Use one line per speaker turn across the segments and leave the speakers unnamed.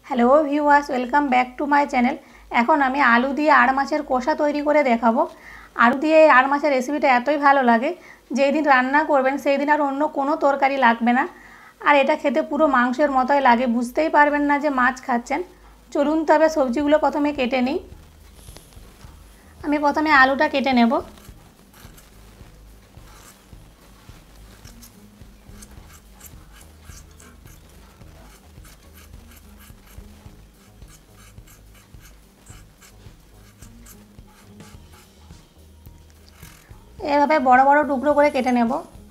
Hello viewers, welcome back to my channel. এখন আমি আলু দিয়ে আড় মাছের কষা তৈরি করে দেখাবো। আলু দিয়ে আড় মাছের রেসিপিটা এতই ভালো লাগে, যেই দিন রান্না করবেন সেই দিন আর অন্য কোনো তরকারি লাগবে না। আর এটা খেতে পুরো মাংসের মতোই লাগে, বুঝতেই পারবেন না যে মাছ খাচ্ছেন। চলুন তবে সবজিগুলো প্রথমে কেটে নিই। আমি প্রথমে আলুটা কেটে নেব। এভাবে বড় বড় টুকরো করে কেটে নেব।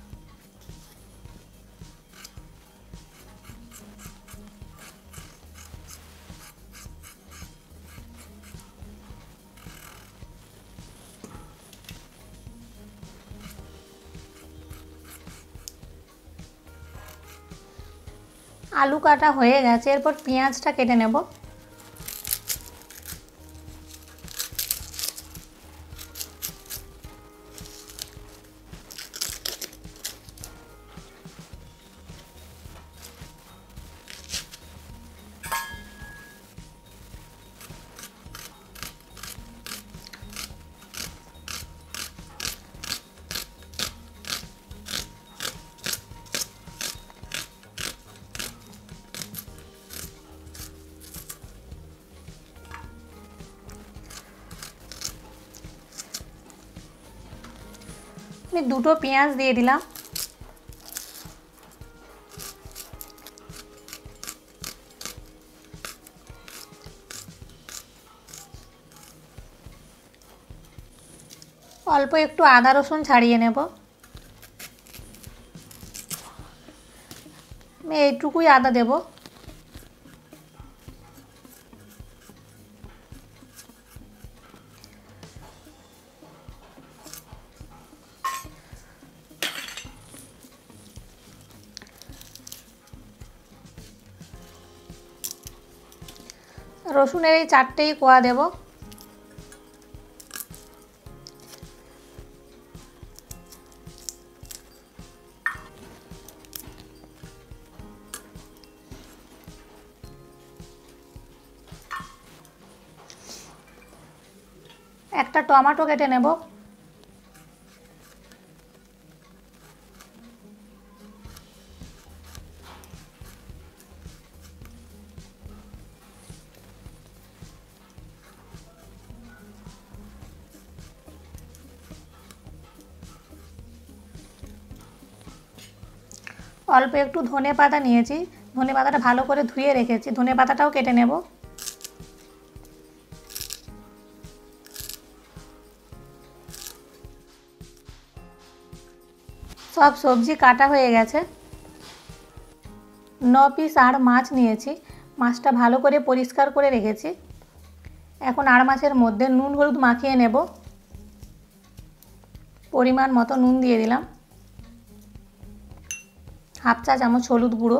আলু কাটা হয়ে গেছে, এরপর পেঁয়াজটা কেটে নেব। আমি দুটো পেঁয়াজ দিয়ে দিলাম। অল্প একটু আদা রসুন ছাড়িয়ে নেব। আমি এইটুকুই আদা দেব। রসুনের এই 4টেই কোয়া দেব। একটা টমেটো কেটে নেব। অল্প একটু ধনে পাতা নিয়েছি, ধনে পাতাটা ভালো করে ধুয়ে রেখেছি, ধনে পাতাটাও কেটে নেব। সব সবজি কাটা হয়ে গেছে। 9 পিস আড় মাছ নিয়েছি, মাছটা ভালো করে পরিষ্কার করে রেখেছি। এখন আড় মাছের মধ্যে নুন হলুদ মাখিয়ে নেব। পরিমাণ মতো নুন দিয়ে দিলাম, হাফ চা চামচ হলুদ গুঁড়ো,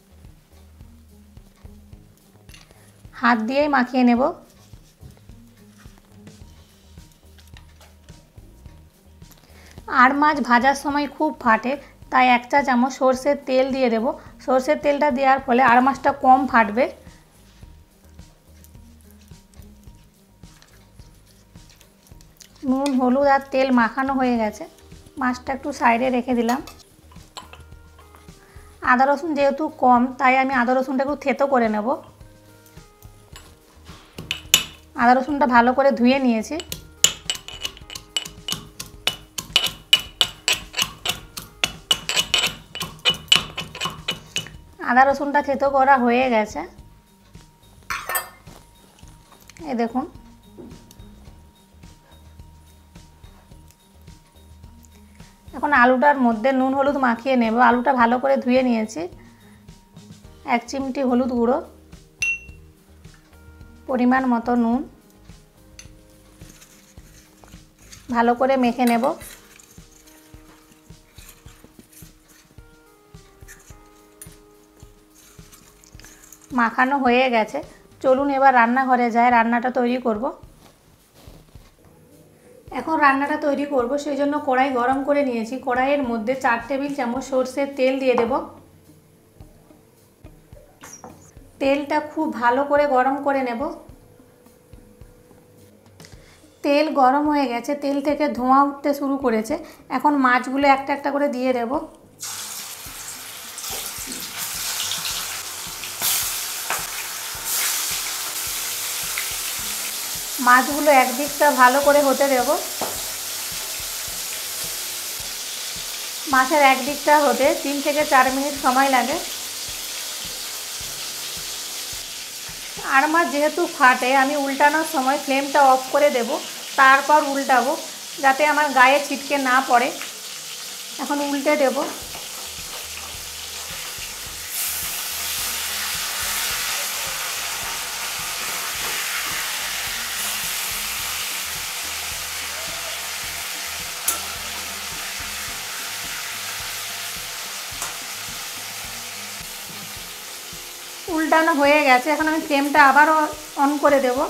হাত দিয়েই মাখিয়ে নেব। আড় মাছ ভাজার সময় খুব ফাটে, তাই 1 চা চামচ সর্ষের তেল দিয়ে দেব। সর্ষের তেলটা দেওয়ার ফলে আড় মাছটা কম ফাটবে। নুন হলুদ আর তেল মাখানো হয়ে গেছে, মাছটা একটু সাইডে রেখে দিলাম। আদা রসুন যেহেতু কম, তাই আমি আদা রসুনটা একটু থেতো করে নেব। আদা রসুনটা ভালো করে ধুয়ে নিয়েছি। আদা রসুনটা থেতো করা হয়ে গেছে, এই দেখুন। এখন আলুটার মধ্যে নুন হলুদ মাখিয়ে নেব। আলুটা ভালো করে ধুয়ে নিয়েছি। 1 চিমটি হলুদ গুঁড়ো, পরিমাণ মতো নুন, ভালো করে মেখে নেব। মাখানো হয়ে গেছে, চলুন এবার রান্নাঘরে যাই, রান্নাটা তৈরি করব। এখন রান্নাটা তৈরি করব, সেই জন্য কড়াই গরম করে নিয়েছি। কড়াইয়ের মধ্যে 4 টেবিল চামচ সরষের তেল দিয়ে দেব। তেলটা খুব ভালো করে গরম করে নেব। তেল গরম হয়ে গেছে, তেল থেকে ধোঁয়া উঠতে শুরু করেছে। এখন মাছগুলো একটা একটা করে দিয়ে দেব। মাছগুলো একদিকটা ভালো করে হতে দেব। মাছের একদিকটা হতে 3 থেকে 4 মিনিট সময় লাগে। আর মাছ যেহেতু ফাটে, আমি উল্টানোর সময় ফ্লেমটা অফ করে দেব, তারপর উল্টাবো যাতে আমার গায়ে ছিটকে না পড়ে। এখন উল্টে দেব। উল্টানো হয়ে গেছে, এখন আমি ফ্লেমটা আবারও অন করে দেব।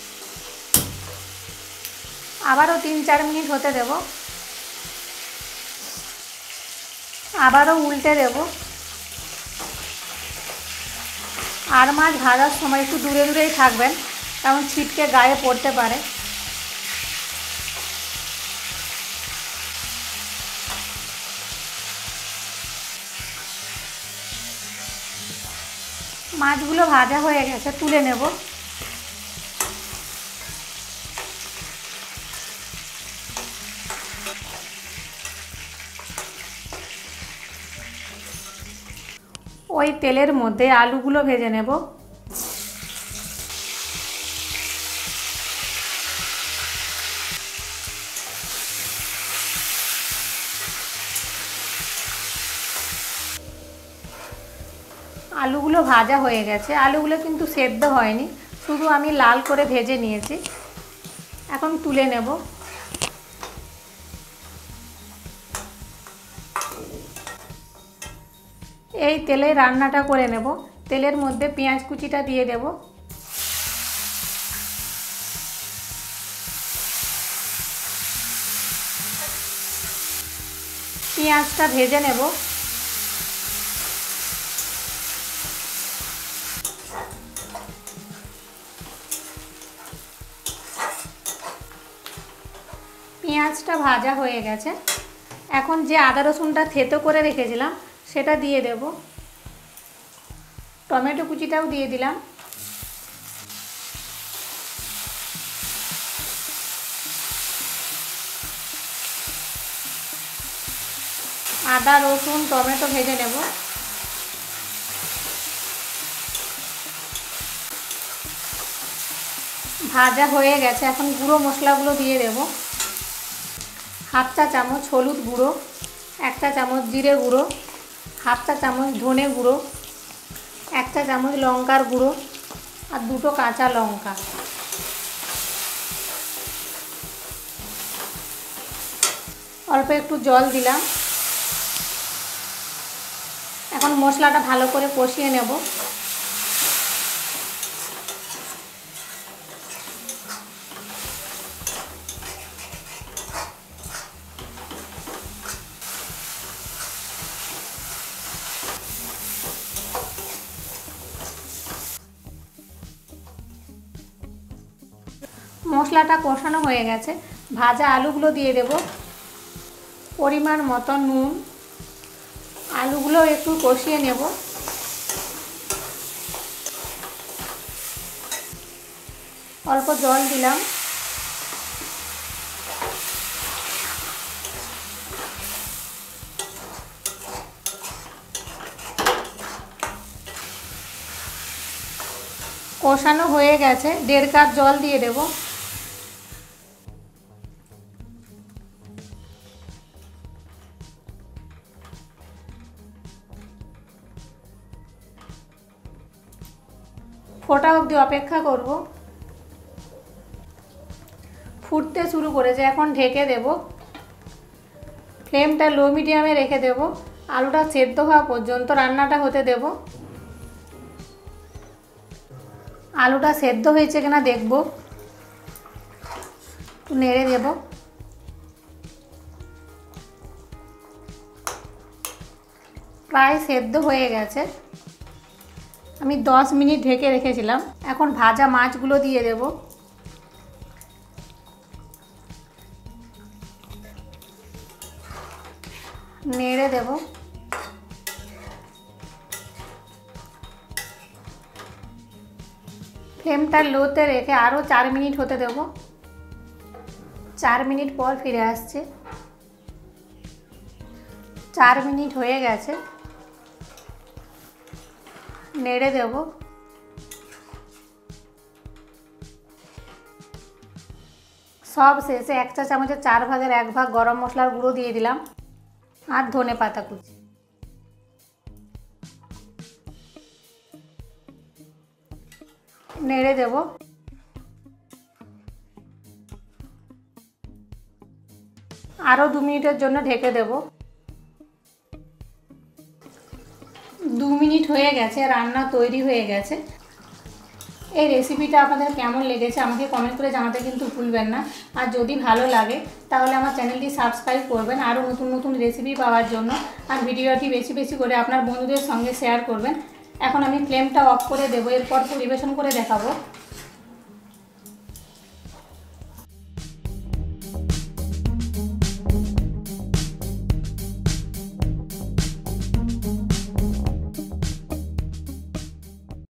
আবারও 3-4 মিনিট হতে দেব। আবারও উল্টে দেব। আর মাছ ভাজার সময় একটু দূরে দূরেই থাকবেন, কারণ ছিটকে গায়ে পড়তে পারে। মাছগুলো ভাজা হয়ে গেছে, তুলে নেব। ওই তেলের মধ্যে আলুগুলো ভেজে নেব। আলুগুলো ভাজা হয়ে গেছে, আলুগুলো কিন্তু সেদ্ধ হয়নি, শুধু আমি লাল করে ভেজে নিয়েছি। এখন তুলে নেব। এই তেলে রান্নাটা করে নেব। তেলের মধ্যে পেঁয়াজ কুচিটা দিয়ে দেব। পেঁয়াজটা ভেজে নেব। পেঁয়াজটা ভাজা হয়ে গেছে, এখন যে আদা রসুনটা থেতো করে রেখেছিলাম সেটা দিয়ে দেব। টমেটো কুচিটাও দিয়ে দিলাম। আদা রসুন টমেটো ভেজে নেব। ভাজা হয়ে গেছে, এখন গুঁড়ো মশলাগুলো দিয়ে দেব। 1/2 চা চামচ হলুদ গুঁড়ো, 1 চা চামচ জিরে গুঁড়ো, 1/2 চা চামচ ধনে গুঁড়ো, 1 চা চামচ লঙ্কার গুঁড়ো আর 2টো কাঁচা লঙ্কা। অল্প একটু জল দিলাম। এখন মশলাটা ভালো করে কষিয়ে নেব। মশলাটা কষানো হয়ে গেছে, ভাজা আলুগুলো দিয়ে দেব। পরিমাণ মতো নুন। আলুগুলো একটু কষিয়ে নেব। অল্প জল দিলাম। কষানো হয়ে গেছে, 1.5 কাপ জল দিয়ে দেব। ফোটা অবধি অপেক্ষা করব। ফুটতে শুরু করেছে, এখন ঢেকে দেব। ফ্লেমটা লো মিডিয়ামে রেখে দেব। আলুটা সেদ্ধ হওয়া পর্যন্ত রান্নাটা হতে দেব। আলুটা সেদ্ধ হয়েছে কিনা দেখব, একটু নেড়ে দেব। প্রায় সেদ্ধ হয়ে গেছে, আমি 10 মিনিট ঢেকে রেখেছিলাম। এখন ভাজা মাছগুলো দিয়ে দেব। নেড়ে দেব। ফ্লেমটা লোতে রেখে আরও 4 মিনিট হতে দেব। 4 মিনিট পর ফিরে আসছে। 4 মিনিট হয়ে গেছে। নেড়ে দেব। সব শেষে 1 চা চামচের 4 ভাগের 1 ভাগ গরম মশলার গুঁড়ো দিয়ে দিলাম আর ধনে পাতা কুচি। নেড়ে দেব। আরও 2 মিনিটের জন্য ঢেকে দেব। 2 মিনিট হয়ে গেছে, রান্না তৈরি হয়ে গেছে। এই রেসিপিটা আপনাদের কেমন লেগেছে আমাকে কমেন্ট করে জানাতে কিন্তু ভুলবেন না। আর যদি ভালো লাগে তাহলে আমার চ্যানেলটি সাবস্ক্রাইব করবেন আরও নতুন নতুন রেসিপি পাওয়ার জন্য। আর ভিডিওটি বেশি বেশি করে আপনার বন্ধুদের সঙ্গে শেয়ার করবেন। এখন আমি ফ্লেমটা অফ করে দেবো, এরপর পরিবেশন করে দেখাবো।